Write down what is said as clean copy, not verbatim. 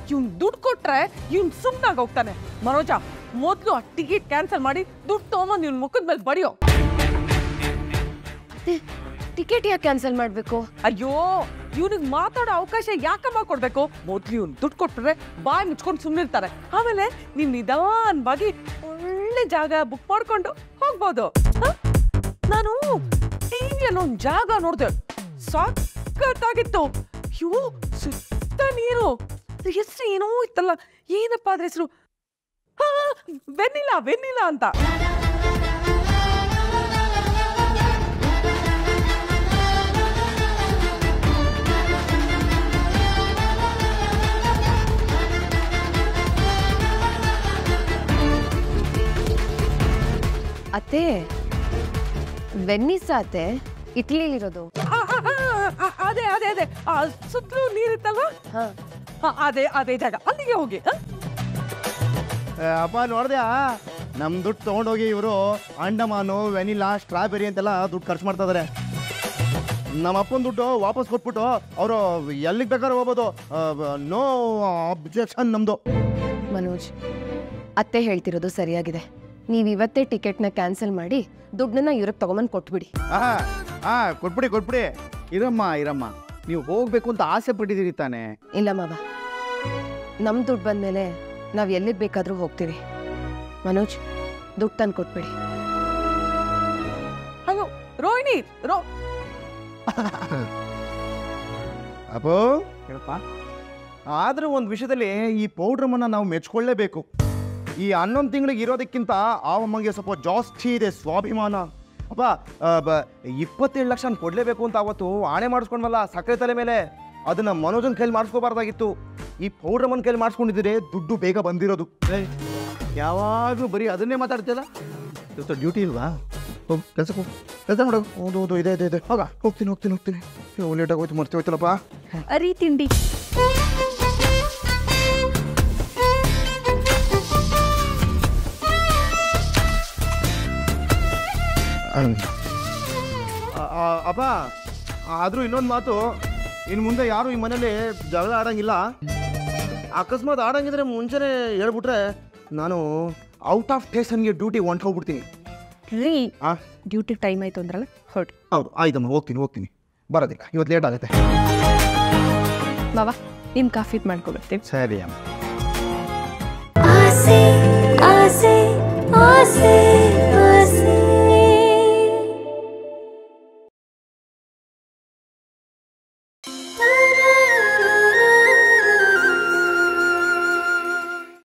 ಇವ್ನು ದುಡ್ಡು ಕೊಟ್ರೆ ಇವ್ನು ಸುಮ್ಮನಾಗಿ ಹೋಗ್ತಾನೆ. ಮನೋಜ, ಮೊದಲು ಆ ಟಿಕೆಟ್ ಕ್ಯಾನ್ಸಲ್ ಮಾಡಿ ದುಡ್ಡು ತಗೊಂಬಂದು ಇವ್ನ ಮುಖದ ಮೇಲೆ ಬಡಿಯೋ. ಟಿಕೆಟ್ ಯಾಕೆ ಕ್ಯಾನ್ಸಲ್ ಮಾಡಬೇಕು? ಅಯ್ಯೋ, ಇವ್ನಿಗೆ ಮಾತಾಡೋ ಅವಕಾಶ ಯಾಕಮ್ಮ ಕೊಡ್ಬೇಕು? ಮೊದ್ಲು ಇವ್ನು ದುಡ್ಡು ಕೊಟ್ರೆ ಬಾಯಿ ಮುಚ್ಕೊಂಡು ಸುಮ್ಮನಿರ್ತಾರೆ. ಆಮೇಲೆ ನೀನ್ ನಿಧಾನವಾಗಿ ಒಳ್ಳೆ ಜಾಗ ಬುಕ್ ಮಾಡ್ಕೊಂಡು ಹೋಗ್ಬೋದು. ನಾನು ಟಿವಿಯಲ್ಲಿ ಒಂದು ಜಾಗ ನೋಡ್ದೆ, ಸಖತ್ತಾಗಿತ್ತು. ಅಯ್ಯೋ, ಸುತ್ತ ನೀರು, ಹೆಸರು ಏನೋ ಇತ್ತಲ್ಲ, ಏನಪ್ಪಾ ಅದ್ರ ಹೆಸರು? ವೆನಿಲಾ ಅಂತ. ಅತ್ತೆ, ವೆನ್ನಿಸ್ ಅತ್ತೆ, ಇಟ್ಲಿಲಿರೋದು. ಅದೇ ಸುತ್ತಲೂ ನೀರಿತ್ತಲ್ವಾ? ಅದೇ ಜಾಗ, ಅಲ್ಲಿಗೆ ಹೋಗಿ. ಅಪ್ಪ ನೋಡ್ದ್ಯಾ, ನಮ್ ದುಡ್ಡು ತಗೊಂಡೋಗಿ ಇವರು ಅಂಡಮಾನು, ವೆನಿಲಾ, ಸ್ಟ್ರಾಬೆರಿ ಅಂತೆಲ್ಲ ದುಡ್ಡು ಖರ್ಚು ಮಾಡ್ತಾ ಇದಾರೆ. ನಮ್ಮ ಅಪ್ಪನ ದುಡ್ಡು ವಾಪಸ್ ಕೊಟ್ಬಿಟ್ಟು ಅವರು ಎಲ್ಲಿಗೆ ಬೇಕಾದ್ರೂ ಹೋಗ್ಬೋದು. ನೋ ಅಬ್ಜೆಕ್ಷನ್ ನಮ್ದು. ಮನೋಜ್, ಅತ್ತೆ ಹೇಳ್ತಿರೋದು ಸರಿಯಾಗಿದೆ. ನೀವು ಇವತ್ತೇ ಟಿಕೆಟ್ನ ಕ್ಯಾನ್ಸಲ್ ಮಾಡಿ ದುಡ್ಡನ್ನ ಇವ್ರಿಗೆ ತಗೊಂಬಂದು ಕೊಟ್ಬಿಡಿ. ಕೊಟ್ಬಿಡಿ. ಇರಮ್ಮ, ನೀವು ಹೋಗ್ಬೇಕು ಅಂತ ಆಸೆ ಪಟ್ಟಿದ್ದೀರಿ ತಾನೆ? ಇಲ್ಲ ಮಾವ, ನಮ್ಮ ದುಡ್ಡು ಬಂದಮೇಲೆ ನಾವು ಎಲ್ಲಿಗೆ ಬೇಕಾದರೂ ಹೋಗ್ತೀವಿ. ಮನೋಜ್, ದುಡ್ಡು ತಂದು ಕೊಟ್ಬಿಡಿ. ಹಲೋ ರೋಹಿಣಿ, ಅಪ್ಪೋ ಹೇಳಪ್ಪ. ಆದ್ರೆ ಒಂದು ವಿಷಯದಲ್ಲಿ ಈ ಪೌಡ್ರಮ್ಮನ್ನ ನಾವು ಮೆಚ್ಕೊಳ್ಳೇಬೇಕು. ಈ 11 ತಿಂಗಳಿಗೆ ಇರೋದಕ್ಕಿಂತ ಆವಮ್ಮಗೆ ಸ್ವಲ್ಪ ಜಾಸ್ತಿ ಇದೆ ಸ್ವಾಭಿಮಾನ. ಅಪ್ಪ 27 ಲಕ್ಷ ಕೊಡಲೇಬೇಕು ಅಂತ ಅವತ್ತು ಆಣೆ ಮಾಡಿಸ್ಕೊಂಡ್ವಲ್ಲ ಸಕ್ಕರೆ ತಲೆ ಮೇಲೆ, ಅದನ್ನ ಮನೋಜನ್ ಕೈಲಿ ಮಾಡಿಸ್ಕೋಬಾರ್ದಾಗಿತ್ತು. ಈ ಪೌಡ್ರಮ್ಮನ ಕೈಲಿ ಮಾಡಿಸ್ಕೊಂಡಿದ್ರೆ ದುಡ್ಡು ಬೇಗ ಬಂದಿರೋದು. ಯಾವಾಗಲೂ ಬರೀ ಅದನ್ನೇ ಮಾತಾಡ್ತಿಲ್ಲ. ಇವತ್ತು ಡ್ಯೂಟಿ ಇಲ್ವಾ? ಹೋಗಿ ಕೆಲಸ ಮಾಡೋದು. ಹೌದು, ಇದೆ. ಹೋಗ, ಹೋಗ್ತೀನಿ. ಲೇಟಾಗಿ ಹೋಯ್ತು, ಮರ್ತೀವತ್ತಲ್ಲಪ್ಪ. ಅರಿ ತಿಂಡಿ. ಅಪ್ಪ, ಆದರೂ ಇನ್ನೊಂದು ಮಾತು, ಇನ್ನು ಮುಂದೆ ಯಾರು ಈ ಮನೇಲಿ ಜಗಳ ಆಡಂಗಿಲ್ಲ. ಅಕಸ್ಮಾತ್ ಆಡಂಗಿದ್ರೆ ಮುಂಚೆನೇ ಹೇಳ್ಬಿಟ್ರೆ ನಾನು ಔಟ್ ಆಫ್ ಸ್ಟೇಷನ್ಗೆ ಡ್ಯೂಟಿ ಹೊಂಟೋಗ್ಬಿಡ್ತೀನಿ. ರೀ, ಡ್ಯೂಟಿ ಟೈಮ್ ಆಯ್ತು ಅಂದ್ರಲ್ಲ, ಹೊರಡಿ. ಹೌದು, ಆಯ್ತಮ್ಮ, ಹೋಗ್ತೀನಿ. ಬರೋದಿಲ್ಲ, ಇವತ್ತು ಲೇಟ್ ಆಗುತ್ತೆ. ಮಾವ, ನಿಮ್ಮ ಕಾಫಿ ಮಾಡ್ಕೊಬರ್ತೀವಿ. ಸರಿ ಅಮ್ಮ. ಆಸೆ ಆಸೆ ಆಸೆ